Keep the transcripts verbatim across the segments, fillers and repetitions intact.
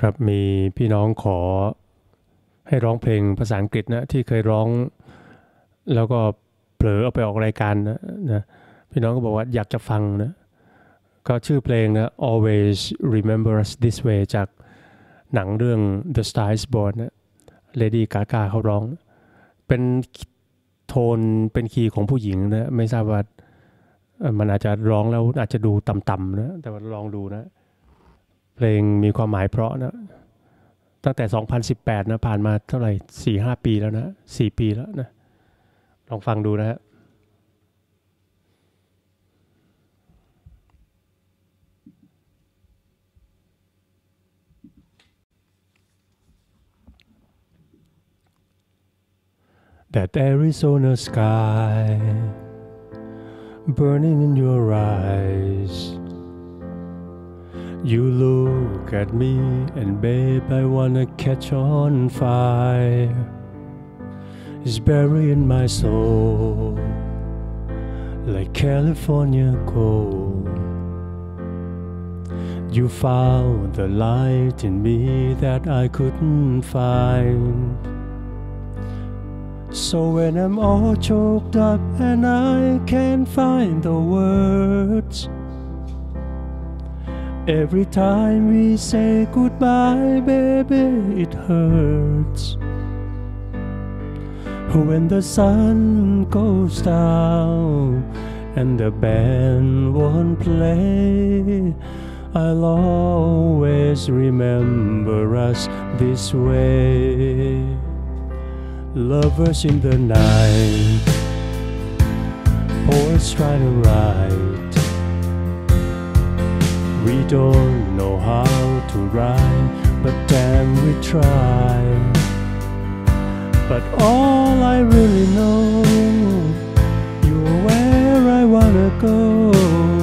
ครับมีพี่น้องขอให้ร้องเพลงภาษาอังกฤษนะที่เคยร้องแล้วก็เผลอเอาไปออกรายการนะนะพี่น้องก็บอกว่าอยากจะฟังนะก็ชื่อเพลงนะ Always Remember Us This Way จากหนังเรื่อง The Star is Born นะ Lady Gaga เขาร้องเป็นโทนเป็นคีย์ของผู้หญิงนะไม่ทราบว่ามันอาจจะร้องแล้วอาจจะดูต่ำๆนะแต่ว่าลองดูนะเพลงมีความหมายเพราะนะตั้งแต่สองพันสิบแปดนะผ่านมาเท่าไหร่ สี่ห้า ปีแล้วนะสี่ปีแล้วนะลองฟังดูนะฮะ That Arizona sky burning in your eyes. You look at me and babe I wanna catch on fire. It's buried in my soul like California gold. You found the light in me that I couldn't find. So when I'm all choked up and I can't find the words, every time we say goodbye, baby, it hurts. When the sun goes down and the band won't play, I'll always remember us this way. Lovers in the night, poets try to write. We don't know how to write, but damn we try. But all I really know, you're where I wanna go.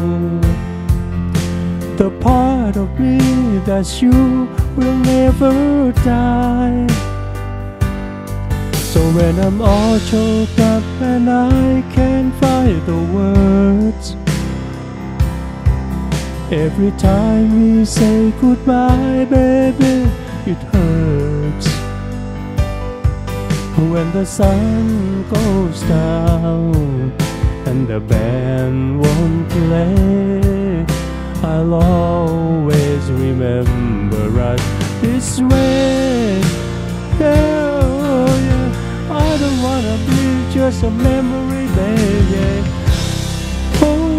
The part of me that's you will never die. So when I'm all choked up and I can't find the words, every time we say goodbye, baby, it hurts. When the sun goes down and the band won't play, I'll always remember us this way. Yeah, oh yeah. I don't wanna be just a memory, baby. Oh.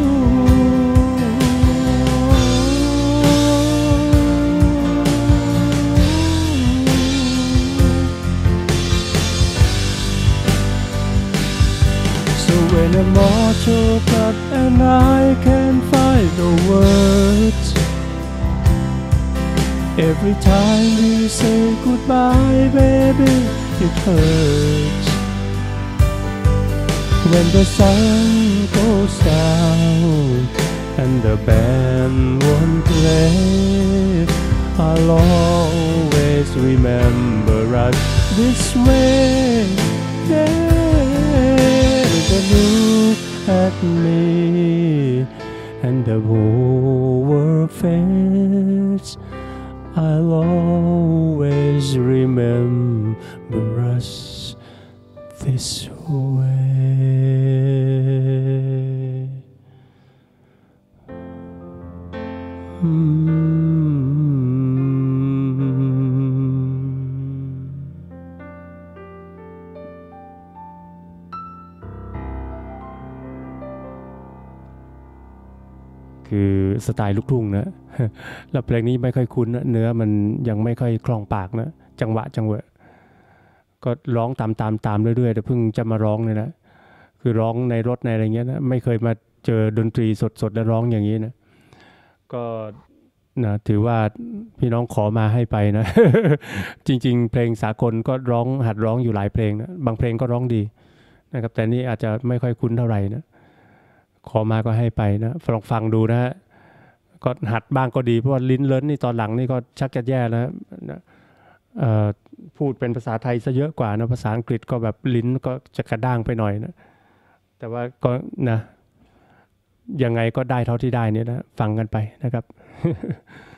So when I'm all choked up and I can't find the words, every time we say goodbye, baby, it hurts. When the sun goes down and the band won't play, I'll always remember us this way. Yeah, the look at me and the whole world fades, I'll always remember us this way. Mm. คือสไตล์ลูกทุ่งนะ แล้วเพลงนี้ไม่ค่อยคุ้นนะเนื้อมันยังไม่ค่อยคล่องปากนะจังหวะจังหวะก็ร้องตามตามตามเรื่อยๆแต่เพิ่งจะมาร้องเลยนะคือร้องในรถในอะไรเงี้ยนะไม่เคยมาเจอดนตรีสดๆแล้วร้องอย่างนี้นะก็นะถือว่าพี่น้องขอมาให้ไปนะ จริงๆเพลงสากลก็ร้องหัดร้องอยู่หลายเพลงนะบางเพลงก็ร้องดีนะครับแต่นี่อาจจะไม่ค่อยคุ้นเท่าไหร่นะขอมาก็ให้ไปนะลองฟังดูนะฮะก็หัดบ้างก็ดีเพราะว่าลิ้นเลิ้นนี่ตอนหลังนี่ก็ชักจะแย่แล้วนะพูดเป็นภาษาไทยซะเยอะกว่านะภาษาอังกฤษก็แบบลิ้นก็จะกระด้างไปหน่อยนะแต่ว่าก็นะยังไงก็ได้เท่าที่ได้เนี่ยนะฟังกันไปนะครับ